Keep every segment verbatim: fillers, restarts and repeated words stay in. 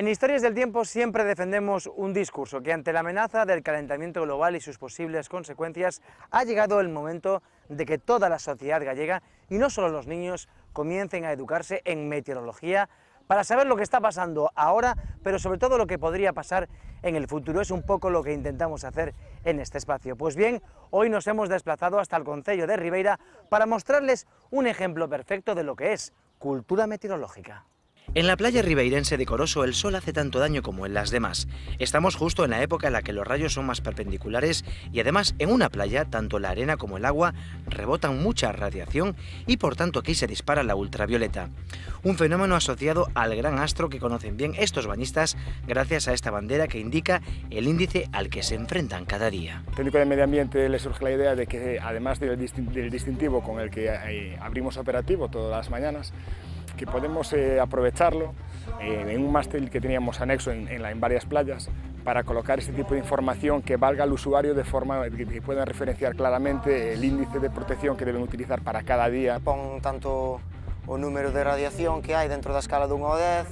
En Historias del Tiempo siempre defendemos un discurso que ante la amenaza del calentamiento global y sus posibles consecuencias ha llegado el momento de que toda la sociedad gallega, y no solo los niños, comiencen a educarse en meteorología para saber lo que está pasando ahora, pero sobre todo lo que podría pasar en el futuro. Es un poco lo que intentamos hacer en este espacio. Pues bien, hoy nos hemos desplazado hasta el concello de Ribeira para mostrarles un ejemplo perfecto de lo que es cultura meteorológica. En la playa ribeirense de Coroso el sol hace tanto daño como en las demás. Estamos justo en la época en la que los rayos son más perpendiculares y además en una playa tanto la arena como el agua rebotan mucha radiación y por tanto aquí se dispara la ultravioleta. Un fenómeno asociado al gran astro que conocen bien estos bañistas gracias a esta bandera que indica el índice al que se enfrentan cada día. Al técnico de medio ambiente le surge la idea de que además del distintivo con el que eh, abrimos operativo todas las mañanas, que podemos eh, aprovecharlo eh, en un mástil que teníamos anexo en, en, la, en varias playas para colocar este tipo de información que valga al usuario de forma que, que puedan referenciar claramente el índice de protección que deben utilizar para cada día. Pon tanto o número de radiación que hai dentro da escala de un ao dez,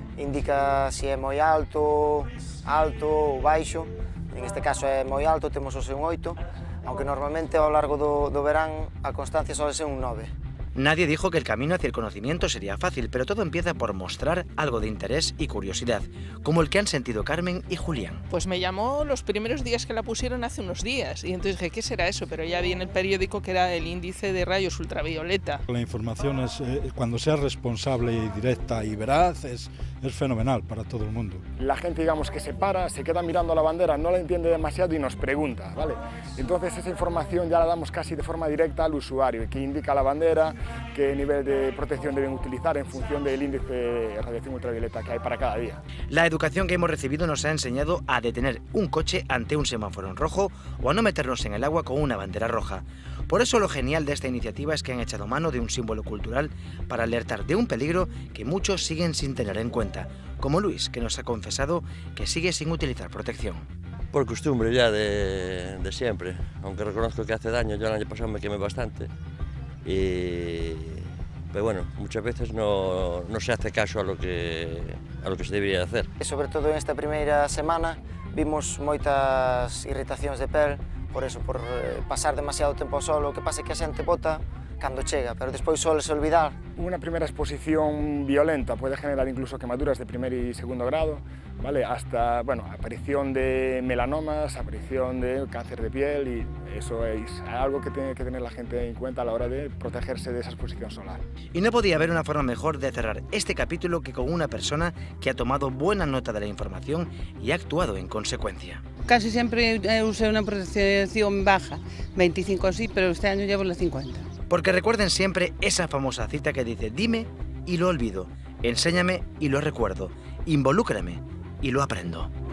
indica se é moi alto, alto ou baixo. En este caso é moi alto, temos o un oito, aunque normalmente ao largo do, do verán a constancia só ser un nove. Nadie dijo que el camino hacia el conocimiento sería fácil, pero todo empieza por mostrar algo de interés y curiosidad, como el que han sentido Carmen y Julián. Pues me llamó los primeros días que la pusieron hace unos días, y entonces dije, ¿qué será eso? Pero ya vi en el periódico que era el índice de rayos ultravioleta. La información es, eh, cuando sea responsable y directa y veraz, es, es fenomenal para todo el mundo. La gente, digamos, que se para, se queda mirando la bandera, no la entiende demasiado y nos pregunta, ¿vale? Entonces esa información ya la damos casi de forma directa al usuario, que indica la bandera, qué nivel de protección deben utilizar en función del índice de radiación ultravioleta que hay para cada día. La educación que hemos recibido nos ha enseñado a detener un coche ante un semáforo en rojo o a no meternos en el agua con una bandera roja. Por eso lo genial de esta iniciativa es que han echado mano de un símbolo cultural para alertar de un peligro que muchos siguen sin tener en cuenta, como Luis, que nos ha confesado que sigue sin utilizar protección. Por costumbre ya de, de siempre, aunque reconozco que hace daño, yo el año pasado me quemé bastante. Y, pero bueno, muchas veces no, no se hace caso a lo, que, a lo que se debería hacer. E sobre todo en esta primeira semana vimos moitas irritacións de pel, por eso, por pasar demasiado tempo ao sol, o que pasa é que a xente bota cando chega, pero despois soles olvidar. Una primera exposición violenta puede generar incluso quemaduras de primer y segundo grado, ¿vale? Hasta, bueno, aparición de melanomas, aparición de cáncer de piel, y eso es algo que tiene que tener la gente en cuenta a la hora de protegerse de esa exposición solar. Y no podía haber una forma mejor de cerrar este capítulo que con una persona que ha tomado buena nota de la información y ha actuado en consecuencia. Casi siempre usé una protección baja, veinticinco sí, pero este año llevo la cincuenta. Porque recuerden siempre esa famosa cita que dice: dime y lo olvido, enséñame y lo recuerdo, involúcrame y lo aprendo.